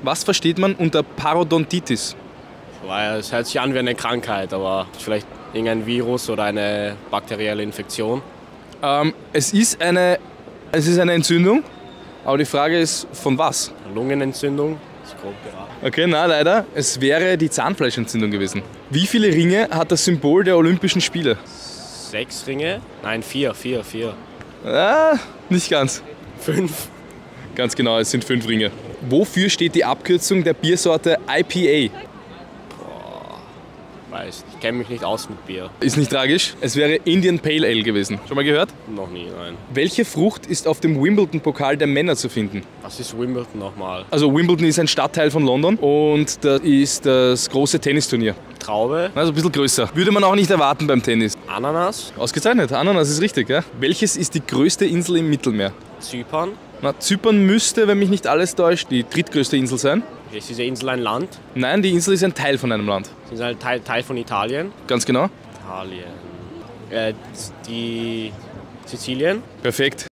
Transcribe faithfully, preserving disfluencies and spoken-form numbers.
Was versteht man unter Parodontitis? Weil es hört sich an wie eine Krankheit, aber vielleicht irgendein Virus oder eine bakterielle Infektion. Ähm, es, ist eine, es ist eine Entzündung, aber die Frage ist, von was? Lungenentzündung, ist grob geraten. Okay, na leider. Es wäre die Zahnfleischentzündung gewesen. Wie viele Ringe hat das Symbol der Olympischen Spiele? Sechs Ringe? Nein, vier, vier, vier. Ah, nicht ganz. Fünf. Ganz genau, es sind fünf Ringe. Wofür steht die Abkürzung der Biersorte I P A? Weiß, ich kenne mich nicht aus mit Bier. Ist nicht tragisch. Es wäre Indian Pale Ale gewesen. Schon mal gehört? Noch nie, nein. Welche Frucht ist auf dem Wimbledon-Pokal der Männer zu finden? Was ist Wimbledon nochmal? Also Wimbledon ist ein Stadtteil von London und das ist das große Tennisturnier. Traube? Also ein bisschen größer. Würde man auch nicht erwarten beim Tennis. Ananas? Ausgezeichnet. Ananas ist richtig, ja? Welches ist die größte Insel im Mittelmeer? Zypern? Na, Zypern müsste, wenn mich nicht alles täuscht, die drittgrößte Insel sein. Ist diese Insel ein Land? Nein, die Insel ist ein Teil von einem Land. Ist ein Teil, Teil von Italien? Ganz genau. Italien. Äh, die Sizilien? Perfekt.